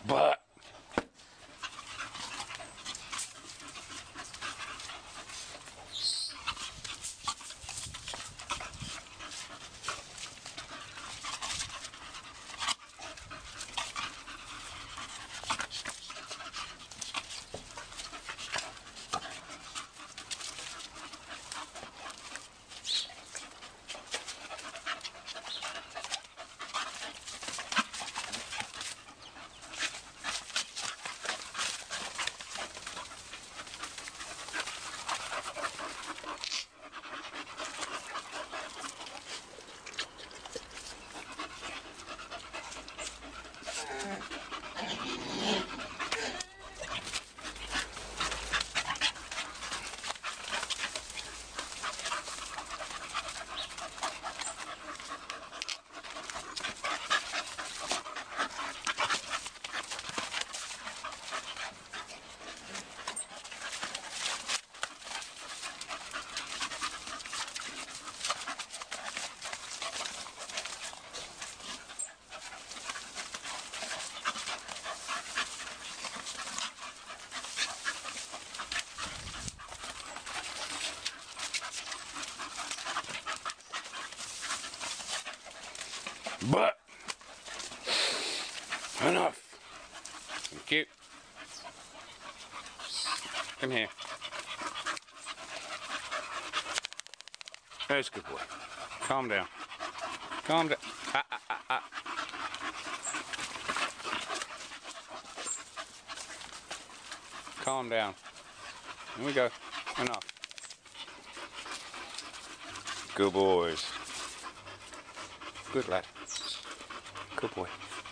But enough. Thank you. Come here. There's a good boy. Calm down. Calm down. Calm down. Here we go. Enough. Good boys. Good lad. Good boy.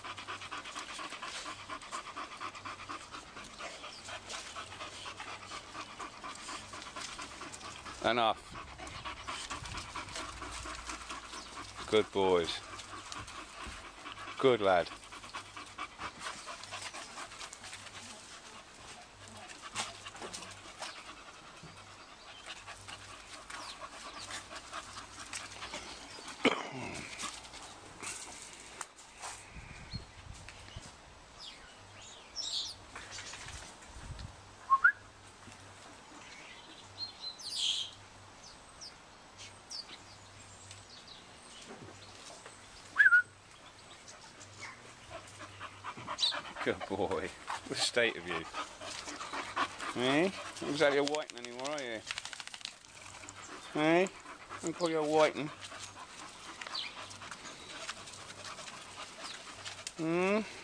Enough. Good boys. Good lad. Good boy. What state of you? Eh? Not exactly a whiting anymore, are you? Eh? I call you a whiting. Hmm?